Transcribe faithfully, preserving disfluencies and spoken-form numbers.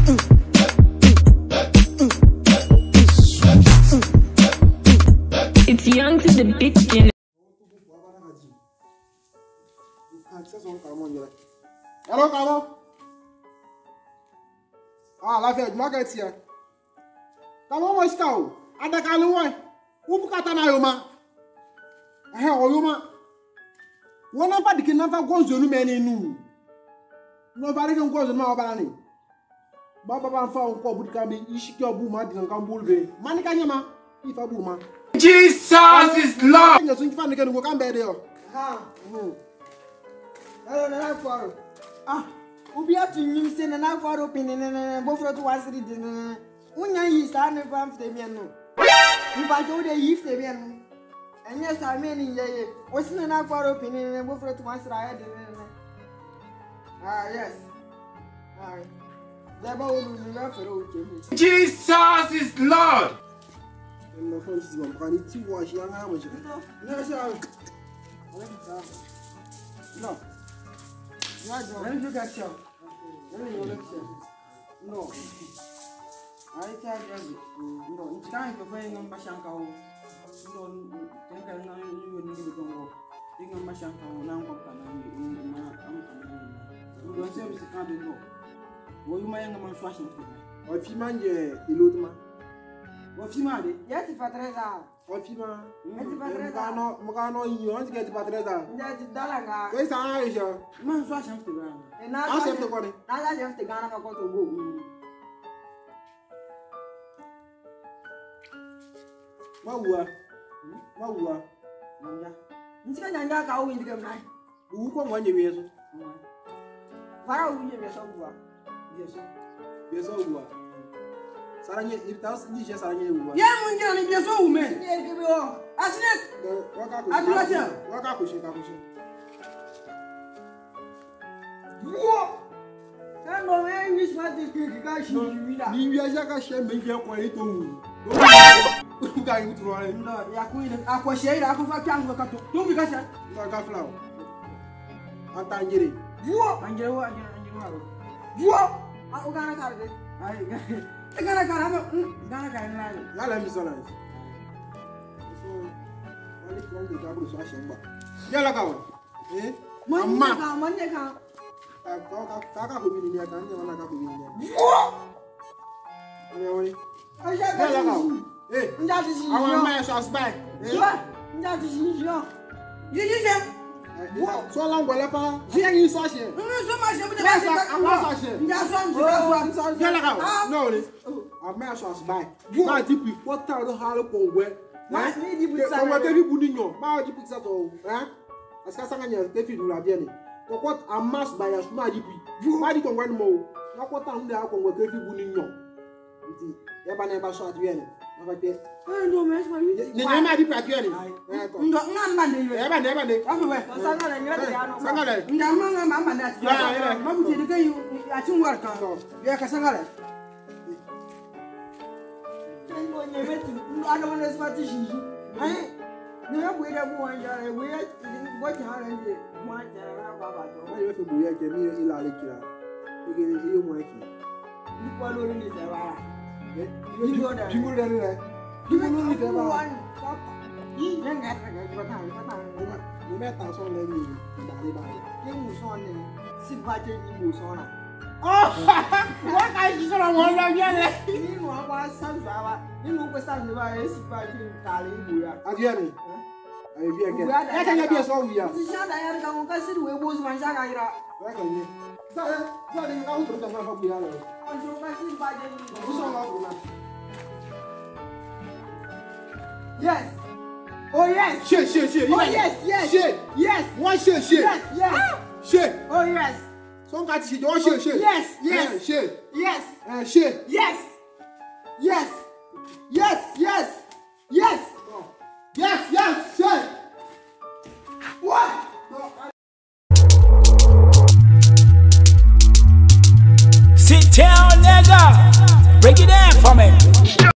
It's young to the big skin. Hello, Carlo. Ah, la fête, moi qu'est-ce que Carlo, moi c'est où? Ada Carlo, ouais. Où pour katana yoma? Eh, oyoma. On n'a pas dit qu'il n'a pas gros genou mais nous. Nous va aller gros genou ma balani. Baba ba fa on ko bud kambi ishiki obu ma di kan bulbe. Mani kanyama, ifa bu ma. Jesus is Lord. Nyo sun fa ne kan go kan be de yo. Ha. Hello, na for. Ah, ubi atu nyim se na for open na bo fro to wasiri de na. Unya yi sa ne fam fe mi no. Mi ba jo de yi fe mi no. Enye sa me ni yeye. O si na for open na bo fro to wasiri aye de na. Ah, yes. All right. Jesus is Lord. No, no. I tell you, no, it's kind of playing on Bashanko. No, think I know you need to go. Think on Bashanko, now, I'm going to say, Mister Candle. Wo yuma yenga man swashin ko. O fi manje ilotuma. Wo fi ma de? Yeti patreza. O fi ma. Yeti patreza. Mukano mukano yi on get patreza. Yeti dalanga. Ko isa aisha. Man swashin ko ba. E na a chef ko ni. Na la chef te gana ka ko to go. Mawua. Mawua. Nyanga. Ntika nyanga ka o windige mnai. U ko ngwanye weso. Para u nye weso bua. Yeso. Yeso uwa. Saranye itas ni je saranye uwa. Ye munje ni yeso ume. Ye gibi o. Asine. Waka ko. Adulatia. Waka ko shi ka ko shi. Wo. Kando me wish ma ti ki ka shi wida. Ni wi aja ka she me je ko yi to wu. Ko ga yi tro ale. No, ya ku ile akwa she ira akwa kyango ka to. To bi ka sha. No ka flower. Antangere. Wo. Angere wo angere angere wo. Wo. Aku gana karde. Ai. Gana karama. Gana karama. Ngala mi sona. So, wali ko ngi ka bru so ashamba. Yala ka wa. Eh? Manya ka, manya ka. Ka ka ka ka ko bi ni ka ni wana ka ko bi ni. Wo. Ani woni. Aja ka. Yala ka. Eh. Njati si. Awa ma so asbai. Eh. Njati si jo. Yi yi je. So long wala pa. Dia yi so ashe. So ma je bu de ba se ka. Awa so ashe. Nja so so so. Yala ka. No ni. A ma so asbai. Na ti pi what ta do halo ko we. Ma ni di bu sa. Ko ma te bi bu ni nyo. Ma di pi sa to. Eh? Aska sanga nya te fi du la bien ni. Ko ko amas ba ya ma di pi. Ma di ko ngwan mo. Na ko ta hu de akon we te fi bu ni nyo. Nti e ba na ba so atu ye ni. Na ba te. Eh no me so yi. Ni nya ma di pi atu ye ni. Eh ko. Ndo ngamba de yo. E ba ne ba ne. Afu we. Sanga le nyete ya no. Sanga le. Ngamba ngamba mamba na ti. Ma bu ti de kai a tin war ka. Ya ka sanga le. Ngo nyemeti. Ndo wana spati shinji. Ai. Ni ya bu ida bu wanja e we bo ti ha nje. Mo anja na ba ba to. Ma yo fe bu ya ke mi ila le kira. Ige ni iyo mo ki. Ni kwa lo ni se ba. Eh? Jimuru da ni le. Jimuru ni fe ba. Yi nenga ta ga ba ta ba ta. Ni me ta so le ni ba le ba. Ki mu so ni. Si ba je ni mu so na. Oh! Wa ka ji so la wo lo bi ale. Ni nu akwa san za ba. Ni nu ko san ni ba e si ba je ta le mu ya. Adie ni. Ai bi ake. Ya ka nya bi so wi ya. Si sha da ya ka ko ka si we bo man sha ga ira. Wa ka ni. Sa sa ni ka hu tro ta fa bu ya lo. An so ka si ba je ni. Bu so la bu na. Yes. Oh yes. She she she. Oh yes, yes. She. Yes. One she she. Yes, yes. She. Oh yes. So ka ti she, one she she. Yes, yes. She. Yes. Eh she. Yes. Yes. Yes, yes. Yes.